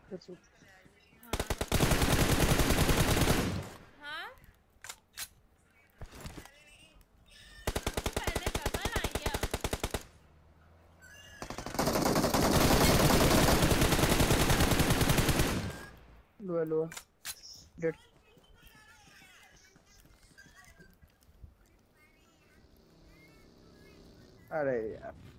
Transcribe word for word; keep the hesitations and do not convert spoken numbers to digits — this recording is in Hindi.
अच्छा। हाँ मुझे पहले करना लाइया। लो लो डेट। अरे यार